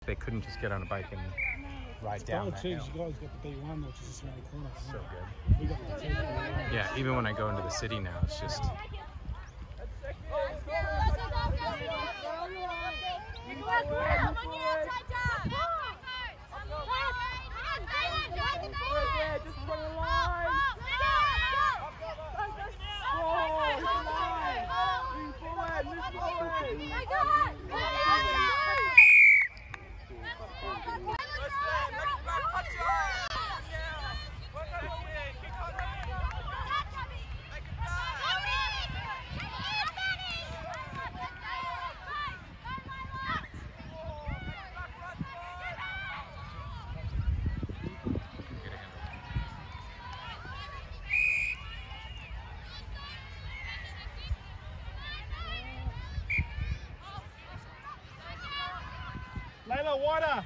They couldn't just get on a bike and ride down that hill. You guys got the B1, which is just around the corner. So good. We got the B1. Yeah, even when I go into the city now, it's just... Layla, water!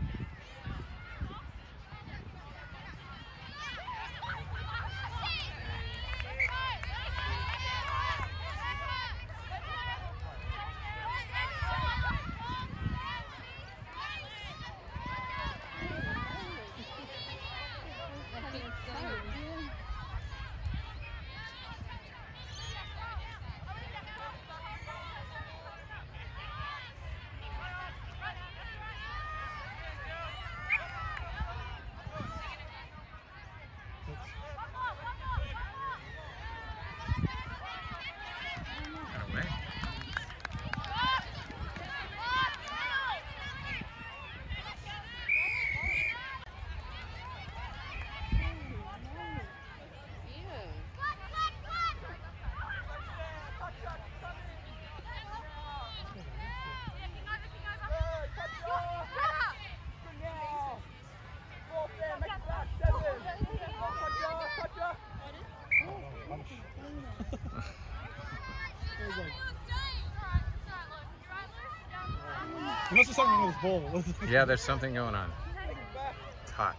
There must be something with his ball. Yeah, there's something going on. It's hot.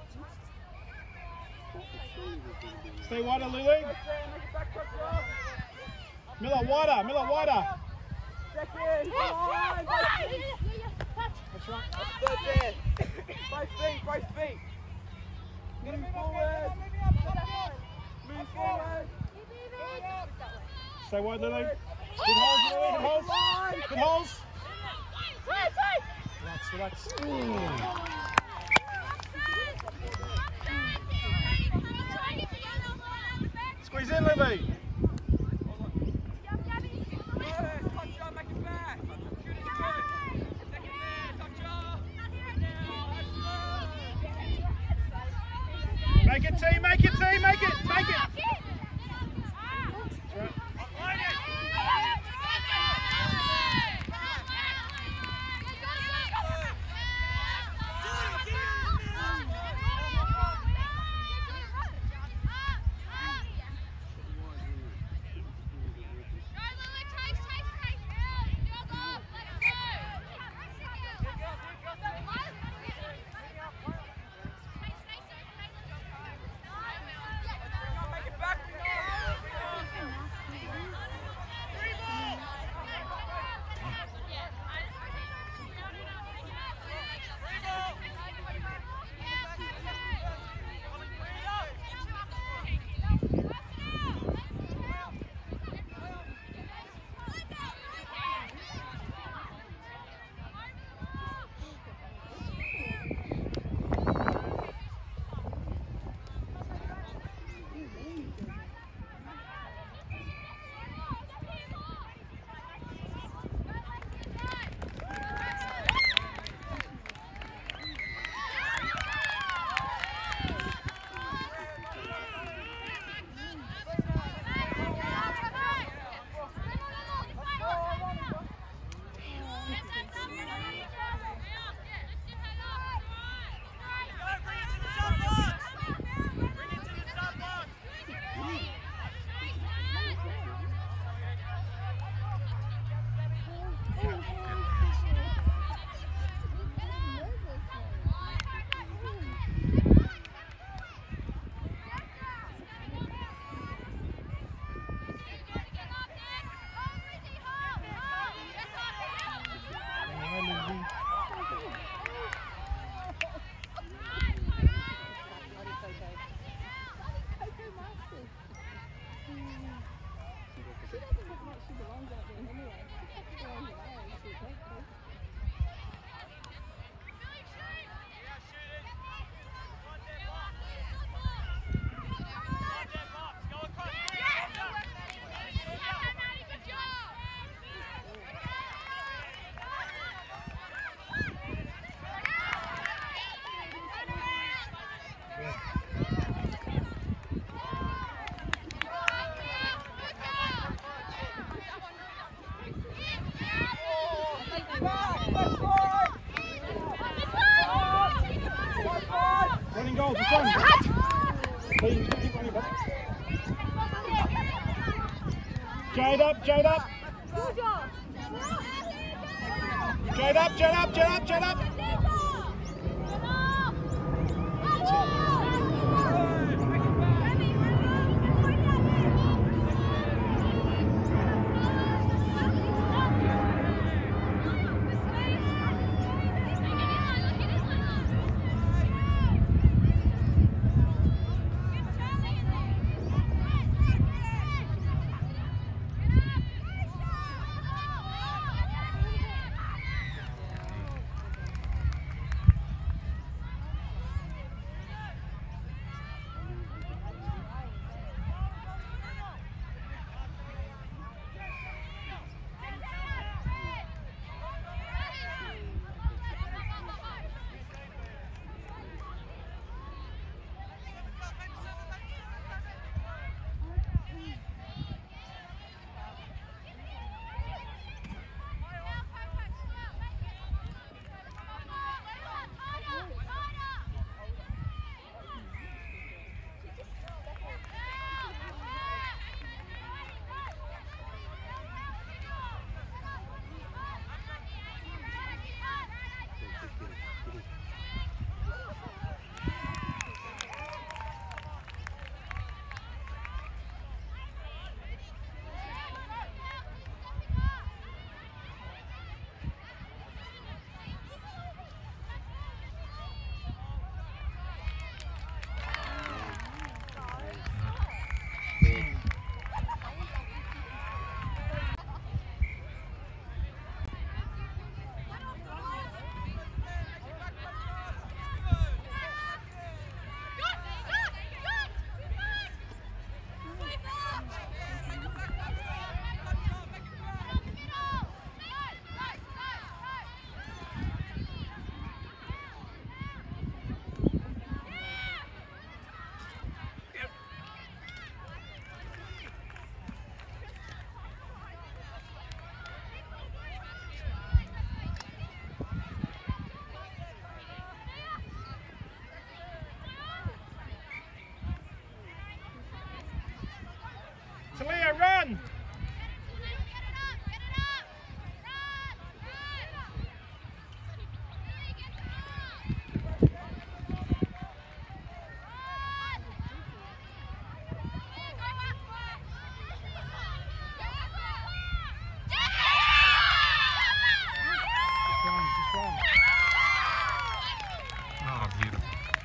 Stay water, Lily. Miller, water. Miller, water. That's right. That's there. 5 feet, 5 feet. Move forward. Move forward. Stay wide, Lily. Good holes, Lily. Good holes. Good holes. Relax, relax. Squeeze in, Lily. Make it, team, make it, team, make it, make it. Jade up, Jade up. Jade up, Jade up, Jade up, Jade up. Talia, run! Oh, beautiful.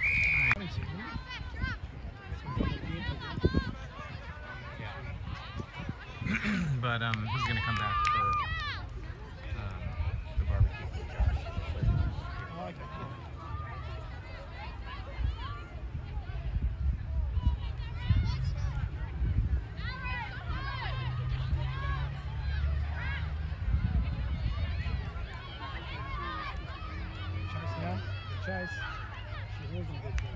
But he's gonna come back for the barbecue with Josh. Oh, okay. Chase now. Chase. She was a good thing.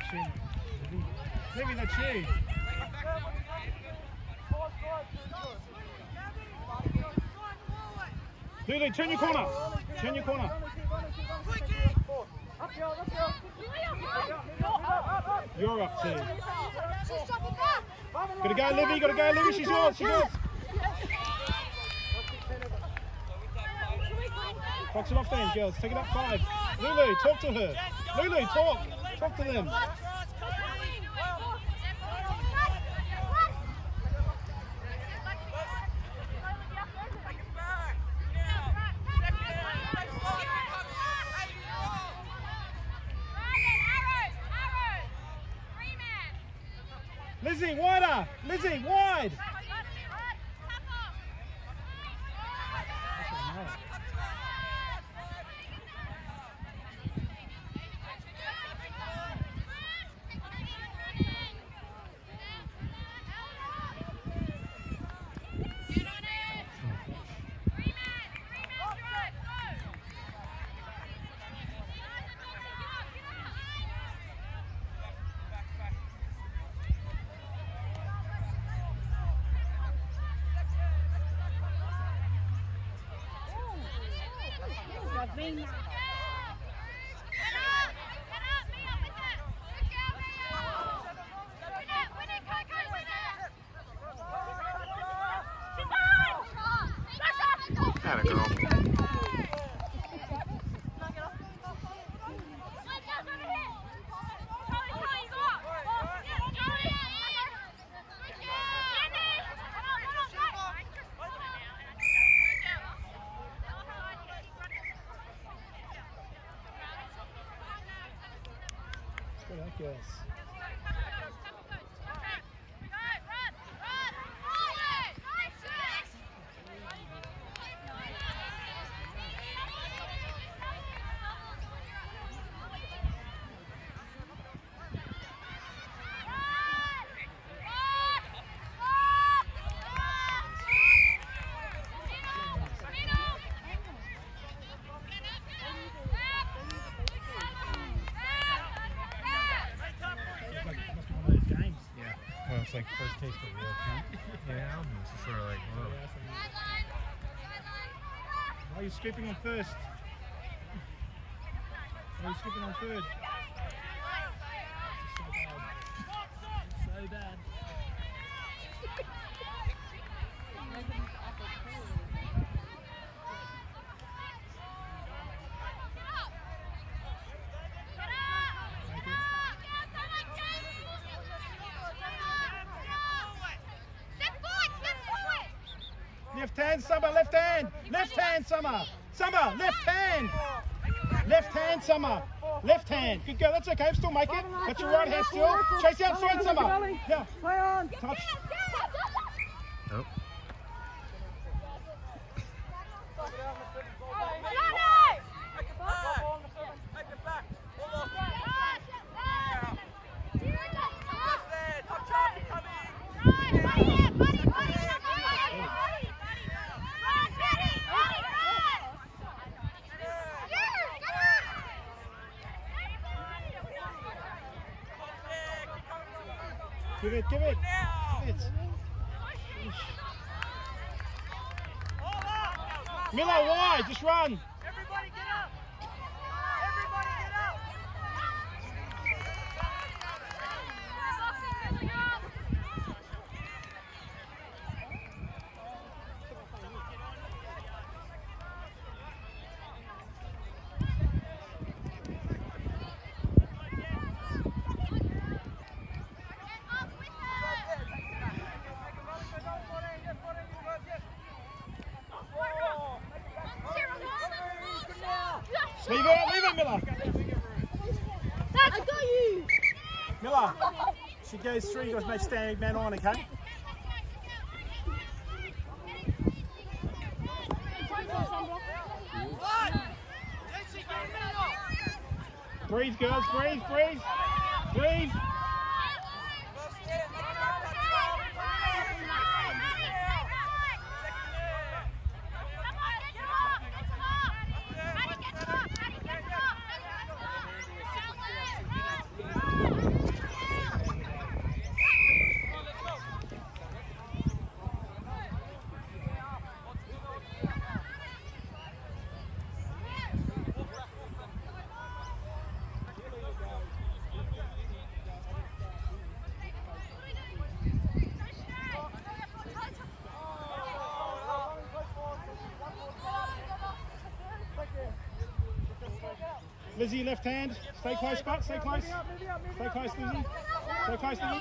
Shit. Maybe that's you. Lulu, turn your corner. Turn your corner. You're up too. Gotta go, Livy. Gotta go, Livy. She's yours. She's yours. Box it off then, girls. Take it up 5. Lulu, talk to her. Lulu, talk. Talk to them. Lizzie, wider! Lizzie, wide! Atta girl. Good luck, girls. Well, it's like first taste of real pink. Yeah, albums. It's sort of like, whoa. Why are you skipping on first? Why are you skipping on third? So bad. Left hand, Summer, left hand. Left hand, Summer. Summer, left hand. Left hand, Summer. Left hand. Good girl, that's okay, still make it. Got your right hand still. Chase outside, Summer. Yeah. Play on. Touch. Oh. Give it, give it. Give it. Miller, wide, just run. Everybody get up. Everybody get up. Leave it, Miller. I got you. Miller, she goes through, you guys make standing man on, okay? Breathe, girls, breathe, breathe. Breathe. Lizzie, left hand. Stay close, Scott. Stay close. Stay close, Lizzie. Stay close, Lizzie.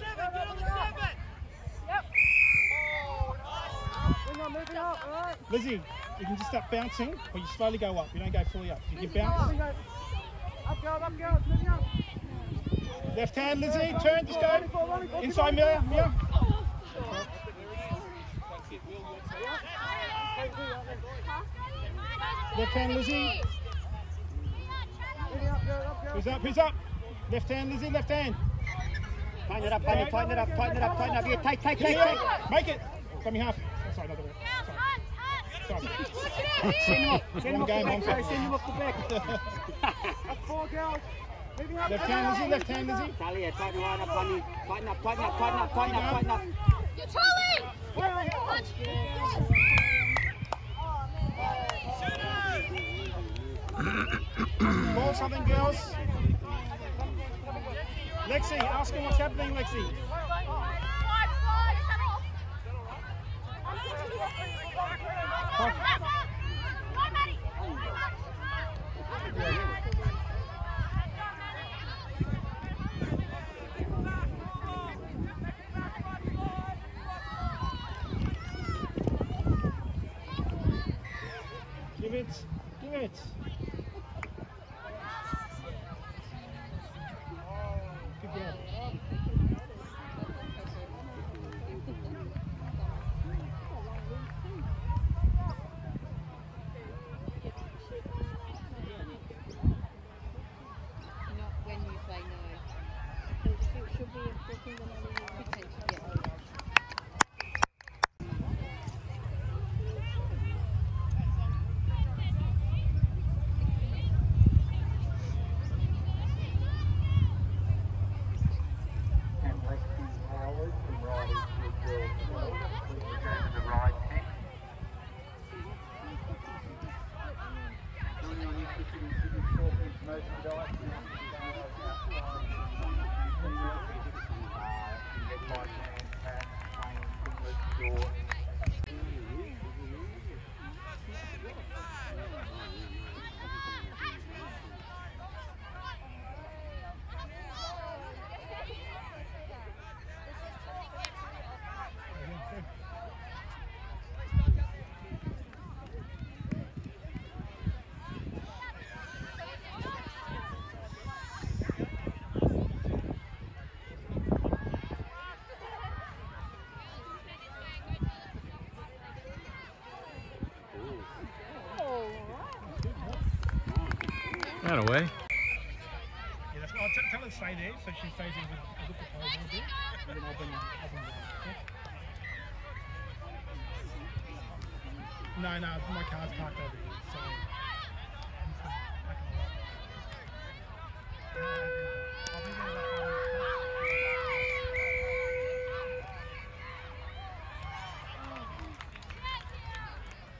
Lizzie, you can just start bouncing, but you slowly go up. You don't go fully up. You bounce. Left hand, Lizzie. Turn, just go. Inside, Mia. Mia. Left hand, Lizzie. Who's up? Who's up? Left hand, Lizzie. Left hand. Tighten it up, tighten it up, tighten it up, tighten it up. Yeah, take. Make it. Come me half. Sorry, another way. Sorry. Send him off the back, send him off the back. Left hand, Lizzie. Left hand, Lizzie. Talia, tighten right up, honey. Tighten up. You're towing! Call something, girls. Lexi, ask him what's happening, Lexi. Give it. Good girl. When you say no, it should be a booking another potential. That away. Yeah, that's, tell her to stay there so she stays in with a look at the bit. And then I'll bring the No, my car's parked over here. So